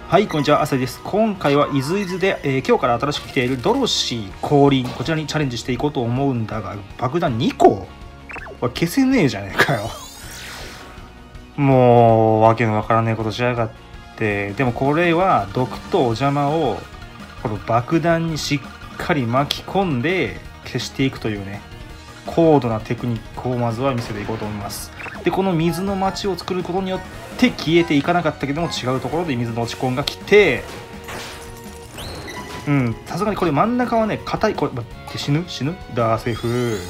はい、こんにちは、朝です。今回は伊豆伊豆で、今日から新しく来ているドロシー降臨、こちらにチャレンジしていこうと思うんだが、爆弾2個は消せねえじゃねえかよ。もう、わけのわからねえことしやがって。でもこれは、毒とお邪魔を、この爆弾にしっかり巻き込んで消していくというね、高度なテクニックをまずは見せていこうと思います。で、この水の街を作ることによって消えていかなかったけども、違うところで水の落ち込んが来て、さすがにこれ真ん中はね、硬い。これ待って、死ぬダーセフ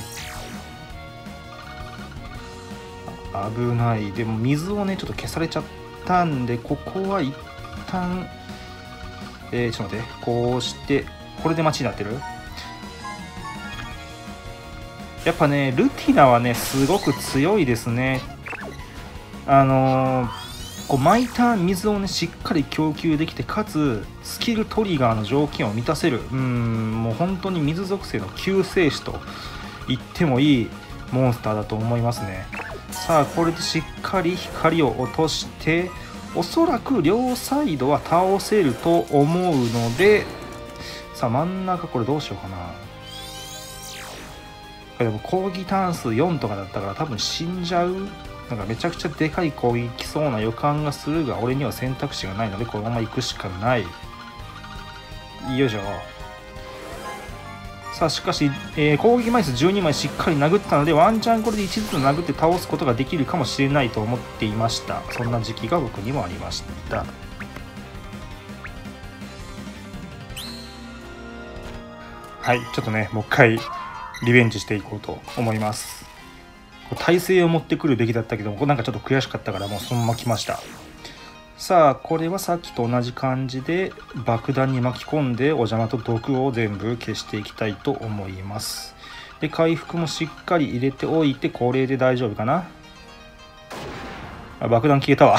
危ない。でも水をねちょっと消されちゃったんで、ここは一旦ちょっと待って、こうしてこれで街になってる。やっぱねルティナはねすごく強いですね。こう毎ターン水をねしっかり供給できて、かつスキルトリガーの条件を満たせる、もう本当に水属性の救世主と言ってもいいモンスターだと思いますね。さあこれでしっかり光を落として、おそらく両サイドは倒せると思うので、さあ真ん中これどうしようかな。でも攻撃ターン数4とかだったから多分死んじゃう。なんかめちゃくちゃでかい攻撃来そうな予感がするが、俺には選択肢がないのでこのまま行くしかない。よいしょ。さあしかし、攻撃枚数12枚しっかり殴ったので、ワンチャンこれで1ずつ殴って倒すことができるかもしれないと思っていました。そんな時期が僕にもありました。はい、ちょっとねもう一回リベンジしていこうと思います。体勢を持ってくるべきだったけども、なんかちょっと悔しかったからもうそのまま来ました。さあこれはさっきと同じ感じで爆弾に巻き込んで、お邪魔と毒を全部消していきたいと思います。で回復もしっかり入れておいて、これで大丈夫かな。爆弾消えたわ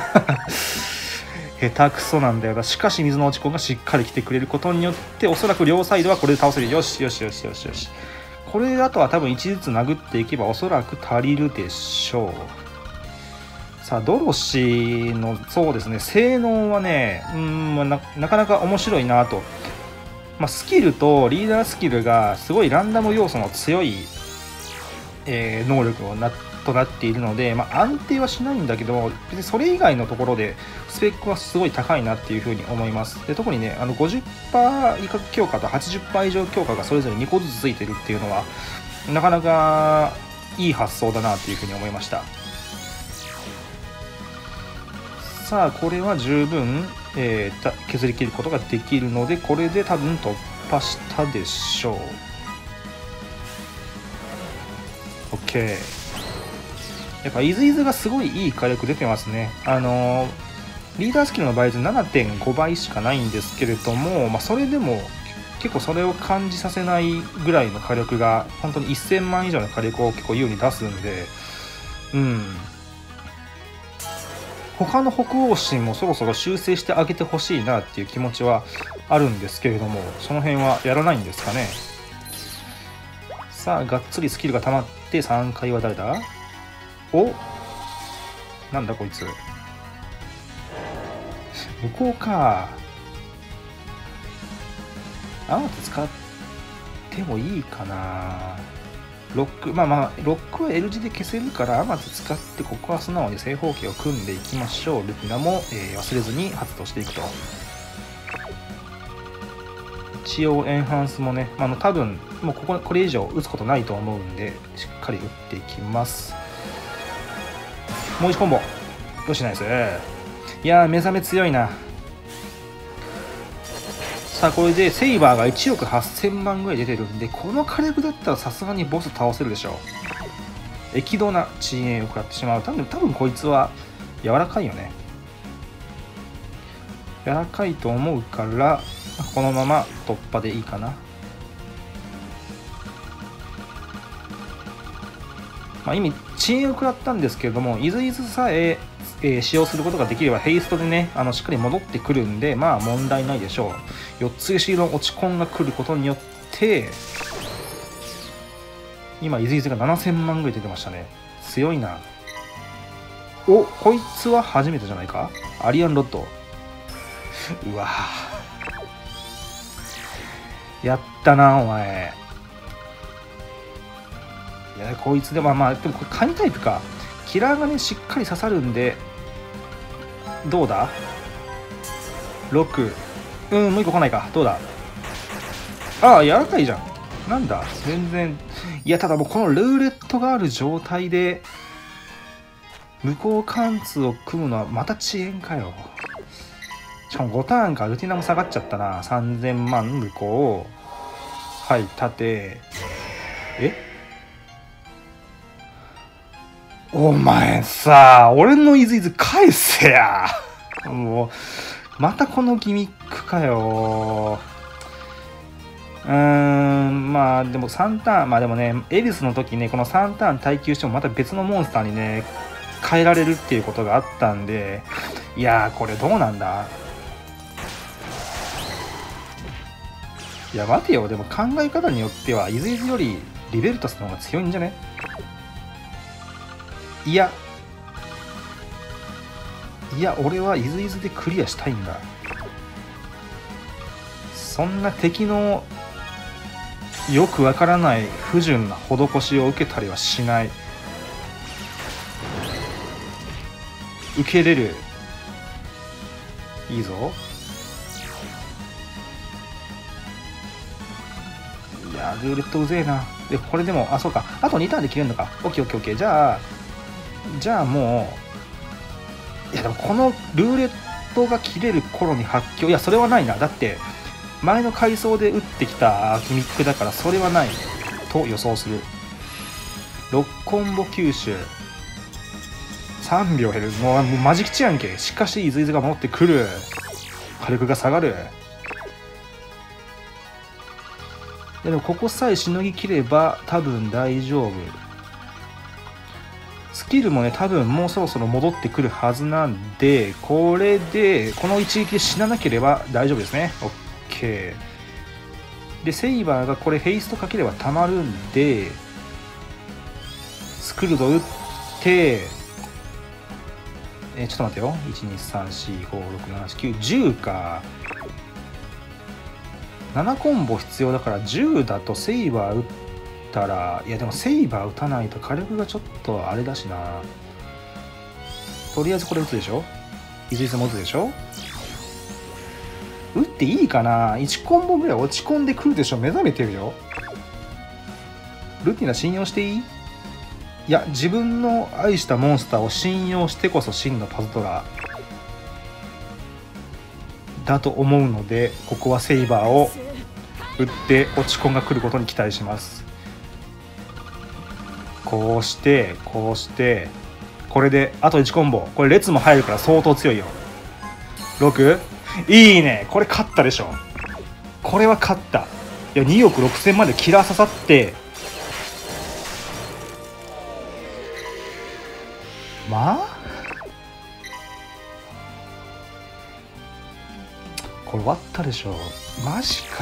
下手くそなんだよな。しかし水の落ち込んがしっかり来てくれることによって、おそらく両サイドはこれで倒せる。よしよしよしよしよし。これだとは多分1ずつ殴っていけばおそらく足りるでしょう。さあドロシーのそうですね、性能はねなかなか面白いなと。スキルとリーダースキルがすごいランダム要素の強い、能力となっているので、安定はしないんだけど、別にそれ以外のところでスペックはすごい高いなっていうふうに思います。で特にね50% 以下強化と 80% 以上強化がそれぞれ2個ずつついてるっていうのはなかなかいい発想だなっていうふうに思いました。さあこれは十分、削り切ることができるので、これで多分突破したでしょう。 OK。やっぱイズイズがすごいいい火力出てますね。リーダースキルの倍率 7.5 倍しかないんですけれども、それでも結構それを感じさせないぐらいの火力が、本当に1000万以上の火力を結構優に出すんで、他の北欧神もそろそろ修正してあげてほしいなっていう気持ちはあるんですけれども、その辺はやらないんですかね。さあがっつりスキルが溜まって、3回は誰だ。お、なんだこいつ。向こうか。アート使ってもいいかな。ロックロックは L 字で消せるから、アマツ使ってここは素直に正方形を組んでいきましょう。ルティナも、忘れずに発動していくと。一応エンハンスもね、多分もうこれ以上打つことないと思うんで、しっかり打っていきます。もう1コンボ。よしナイス。いやー目覚め強いな。さあこれでセイバーが1億8000万ぐらい出てるんで、この火力だったらさすがにボス倒せるでしょう。液動な遅延を食らってしまう。多分こいつは柔らかいよね。柔らかいと思うから、このまま突破でいいかな。意味遅延を食らったんですけれども、イズイズさえ使用することができればヘイストでねしっかり戻ってくるんで、問題ないでしょう。4つシールの落ち込んが来ることによって、今イズイズが7000万ぐらい出てましたね。強いな。お、こいつは初めてじゃないか。アリアンロッド。 うわやったなお前。いやこいつでもまあでもこれカニタイプか。キラーがねしっかり刺さるんでどうだ6。もう一個来ないか。どうだ。ああ柔らかいじゃん。なんだ全然。いやただもうこのルーレットがある状態で無効貫通を組むのはまた遅延かよ。しかも5ターンか。ルティナも下がっちゃったな。3000万無効。はい縦。お前さ俺のイズイズ返せや。もうまたこのギミックかよ。まあでも3ターン、まあでもねエリスの時ねこの3ターン耐久してもまた別のモンスターにね変えられるっていうことがあったんで、いやーこれどうなんだ。いや待てよ、でも考え方によってはイズイズよりリベルタスの方が強いんじゃね。いや俺はイズイズでクリアしたいんだ。そんな敵のよくわからない不純な施しを受けたりはしない。受けれる。いいぞ。いやルーレットうぜえな。でこれでもそうか、あと2ターンで切れるのか。オッケーオッケーオッケー。じゃあもういやでもこのルーレットが切れる頃に発狂、いやそれはないな。だって前の階層で打ってきたギミックだからそれはないと予想する。6コンボ吸収3秒減る。もうマジ吉やんけ。しかしイズイズが戻ってくる。火力が下がる。でもここさえしのぎきれば多分大丈夫。スキルもね多分もうそろそろ戻ってくるはずなんで、これでこの一撃で死ななければ大丈夫ですね。 OK でセイバーがこれヘイストかければたまるんでスクルド打ってちょっと待ってよ。12345678910か。7コンボ必要だから10だとセイバー打ったら、いやでもセイバー打たないと火力がちょっとあれだしな。とりあえずこれ打つでしょ。イズイズも打つでしょ。打っていいかな。1コンボぐらい落ち込んでくるでしょ。目覚めてるよ。ルティナ信用していい？いや自分の愛したモンスターを信用してこそ真のパズドラだと思うので、ここはセイバーを打って落ち込んが来ることに期待します。こうしてこれであと1コンボ。これ列も入るから相当強いよ。6？ いいね。これ勝ったでしょ。これは勝った。いや2億6000までキラー刺さってこれ終わったでしょ。マジか。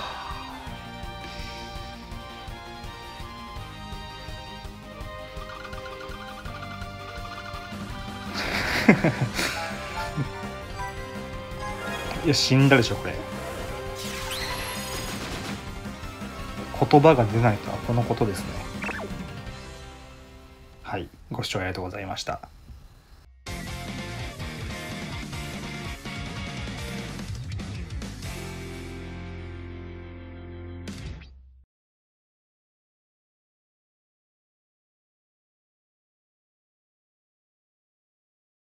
いや死んだでしょこれ。言葉が出ないとはこのことですね。はい、ご視聴ありがとうございました。